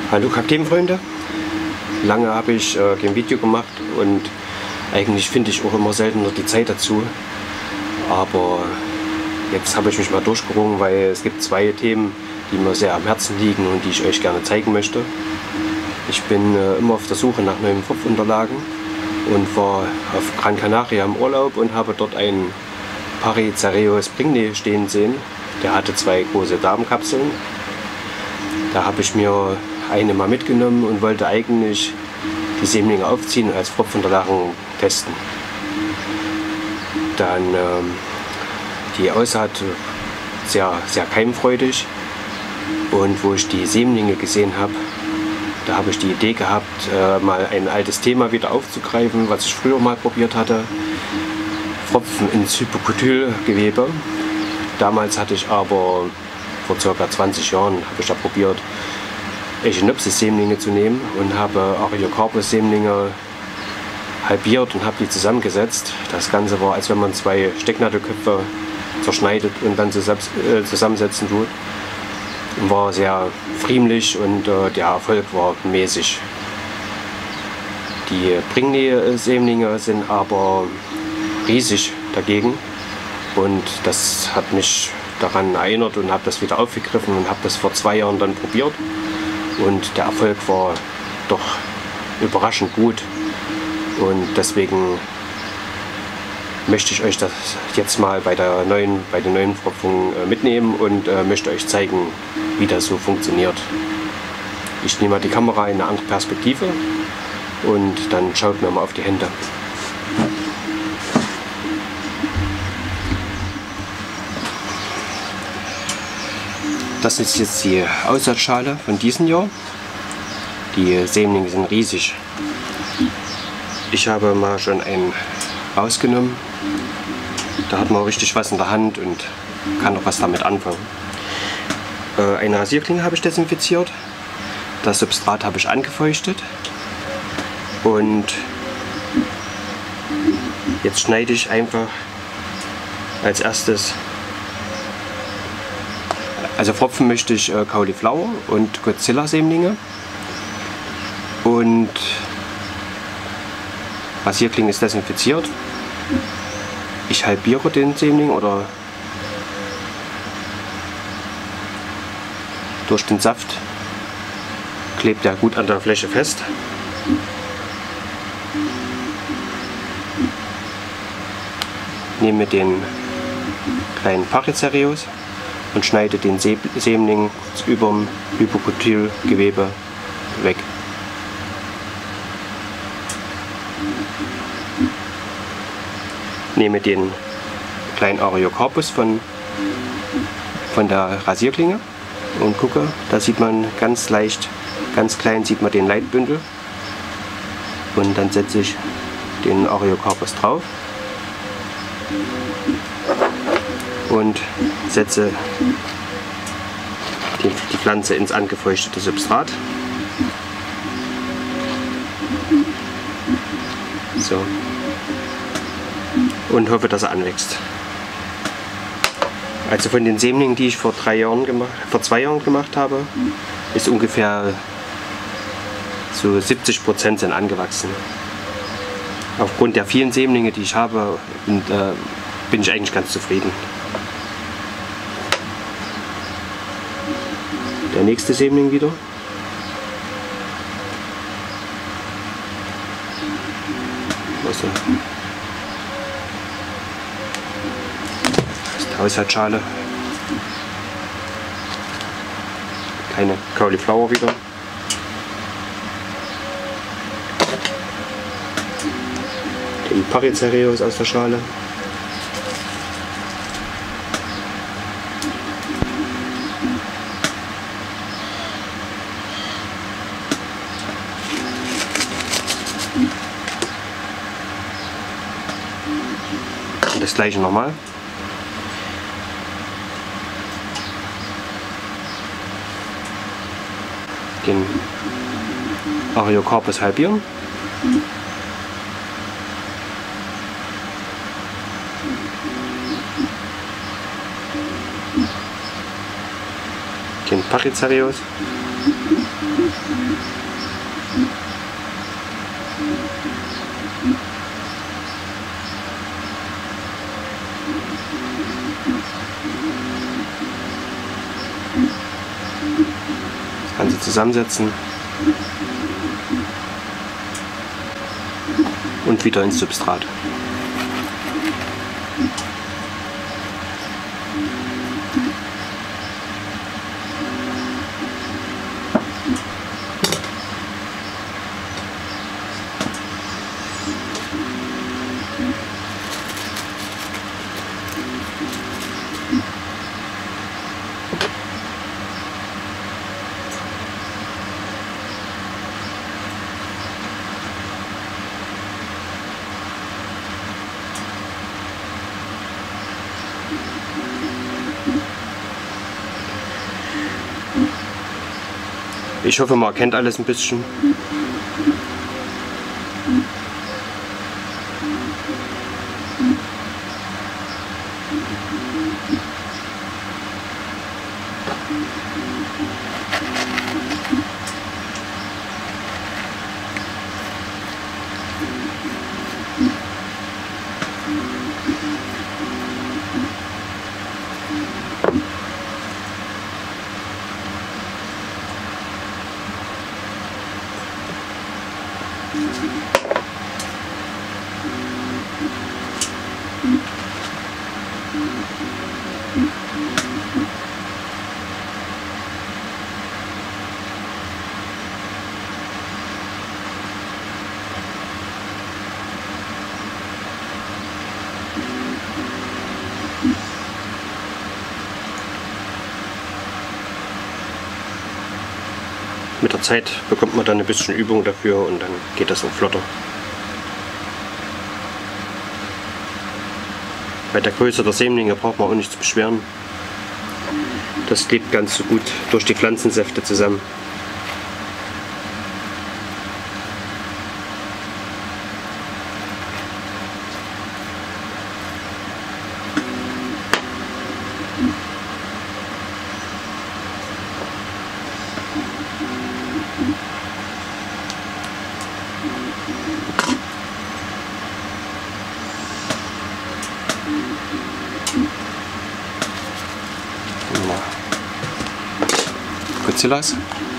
Hallo Kakteen-Freunde, lange habe ich kein Video gemacht und eigentlich finde ich auch immer seltener die Zeit dazu, aber jetzt habe ich mich mal durchgerungen, weil es gibt zwei Themen, die mir sehr am Herzen liegen und die ich euch gerne zeigen möchte. Ich bin immer auf der Suche nach neuen Pfropfunterlagen und war auf Gran Canaria im Urlaub und habe dort einen Parizereus Bringney stehen sehen. Der hatte zwei große Darmkapseln. Da habe ich mir eine mal mitgenommen und wollte eigentlich die Sämlinge aufziehen und als Pfropfunterlagen testen. Dann die Aussaat sehr keimfreudig, und wo ich die Sämlinge gesehen habe, da habe ich die Idee gehabt, mal ein altes Thema wieder aufzugreifen, was ich früher mal probiert hatte. Pfropfen ins Hypokotylgewebe. Damals hatte ich aber, vor ca. 20 Jahren, habe ich da probiert, Echinopsis-Sämlinge zu nehmen und habe Ariocarpus-Sämlinge halbiert und habe die zusammengesetzt. Das Ganze war, als wenn man zwei Stecknadelköpfe zerschneidet und dann zusammensetzen tut. War sehr friemlich und der Erfolg war mäßig. Die Bringney-Sämlinge sind aber riesig dagegen, und das hat mich daran erinnert und habe das wieder aufgegriffen und habe das vor 2 Jahren dann probiert, und der Erfolg war doch überraschend gut, und deswegen möchte ich euch das jetzt mal bei den neuen Pfropfungen mitnehmen und möchte euch zeigen, wie das so funktioniert. Ich nehme mal die Kamera in eine andere Perspektive und dann schaut mir mal auf die Hände. Das ist jetzt die Aussaatschale von diesem Jahr. Die Sämlinge sind riesig. Ich habe mal schon einen rausgenommen. Da hat man richtig was in der Hand und kann auch was damit anfangen. Eine Rasierklinge habe ich desinfiziert. Das Substrat habe ich angefeuchtet. Und jetzt schneide ich einfach als erstes. Also pfropfen möchte ich Cauliflower und Godzilla-Sämlinge. Und Rasierklinge ist desinfiziert. Ich halbiere den Sämling, oder durch den Saft klebt er gut an der Fläche fest. Nehme den kleinen Parizereus und schneide den Sämling über dem Hypokotylgewebe weg. Nehme den kleinen Ariocarpus von der Rasierklinge und gucke, da sieht man ganz leicht, ganz klein sieht man den Leitbündel, und dann setze ich den Ariocarpus drauf und setze die Pflanze ins angefeuchtete Substrat. So. Und hoffe, dass er anwächst. Also von den Sämlingen, die ich vor 2 Jahren gemacht habe, ist ungefähr so 70% sind angewachsen. Aufgrund der vielen Sämlinge, die ich habe, bin ich eigentlich ganz zufrieden. Der nächste Sämling wieder. Was denn? Aussaatschale. Keine Cauliflower wieder. Den Parizereus aus der Schale. Und das gleiche nochmal. Den Ariocarpus halbieren. Den Parizereus Das Ganze zusammensetzen und wieder ins Substrat. Ich hoffe, man erkennt alles ein bisschen. Mit der Zeit bekommt man dann ein bisschen Übung dafür und dann geht das auch flotter. Bei der Größe der Sämlinge braucht man auch nichts beschweren. Das klebt ganz so gut durch die Pflanzensäfte zusammen. Godzillas.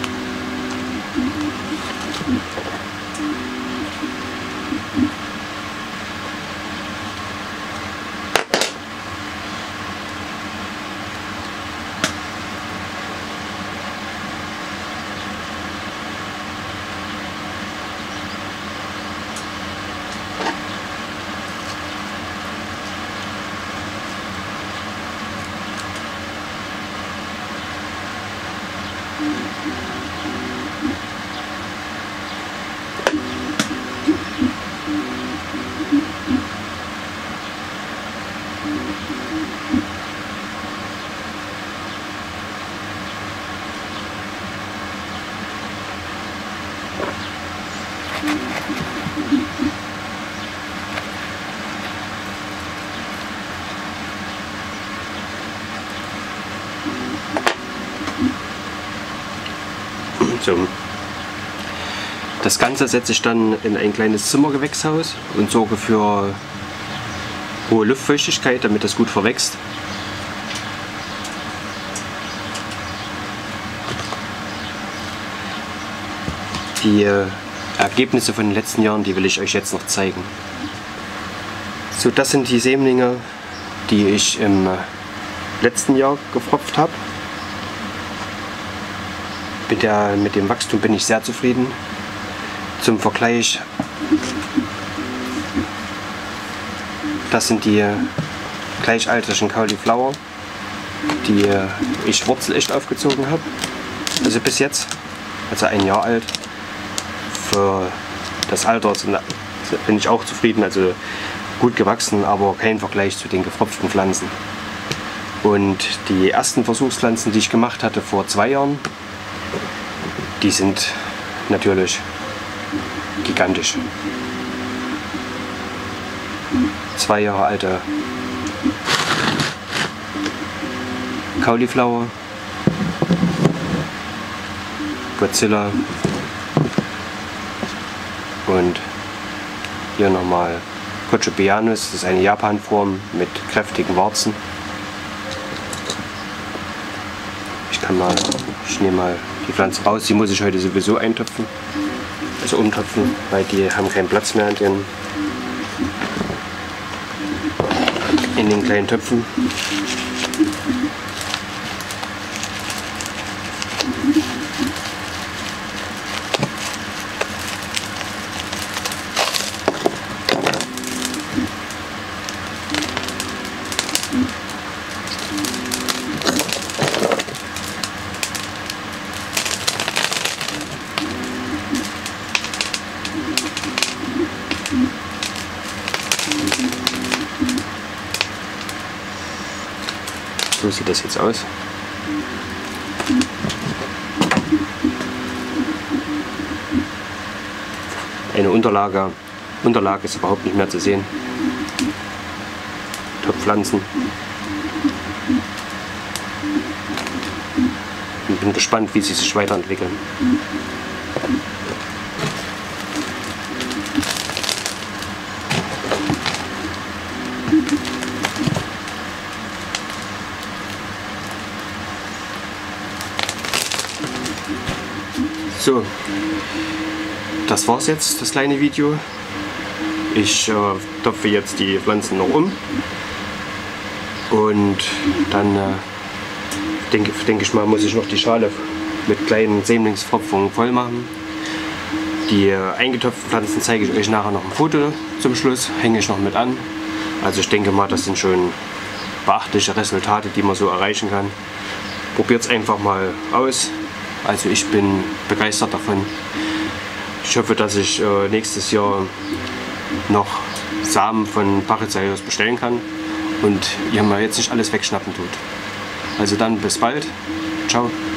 So. Das Ganze setze ich dann in ein kleines Zimmergewächshaus und sorge für hohe Luftfeuchtigkeit, damit das gut verwächst. Die Ergebnisse von den letzten Jahren, die will ich euch jetzt noch zeigen. So, das sind die Sämlinge, die ich im letzten Jahr gepfropft habe. Mit dem Wachstum bin ich sehr zufrieden. Zum Vergleich, das sind die gleichaltrigen Cauliflower, die ich wurzelecht aufgezogen habe. Also bis jetzt, also ein Jahr alt. Für das Alter bin ich auch zufrieden, also gut gewachsen, aber kein Vergleich zu den gepfropften Pflanzen. Und die ersten Versuchspflanzen, die ich gemacht hatte vor 2 Jahren, die sind natürlich gigantisch. 2 Jahre alte Cauliflower. Godzilla und hier nochmal Kochopianus, das ist eine Japanform mit kräftigen Warzen. Ich nehme mal die Pflanze raus, die muss ich heute sowieso eintöpfen, also umtöpfen, weil die haben keinen Platz mehr in den kleinen Töpfen. So sieht das jetzt aus. Eine Unterlage ist überhaupt nicht mehr zu sehen. Top-Pflanzen. Ich bin gespannt, wie sie sich weiterentwickeln. So, das war's jetzt, das kleine Video. Ich topfe jetzt die Pflanzen noch um und dann denke ich mal, muss ich noch die Schale mit kleinen Sämlingsfropfungen voll machen. Die eingetopften Pflanzen zeige ich euch nachher noch ein Foto zum Schluss, hänge ich noch mit an. Also ich denke mal, das sind schon beachtliche Resultate, die man so erreichen kann. Probiert es einfach mal aus. Also ich bin begeistert davon. Ich hoffe, dass ich nächstes Jahr noch Samen von Pachysaios bestellen kann und ihr mal jetzt nicht alles wegschnappen tut. Also dann bis bald. Ciao.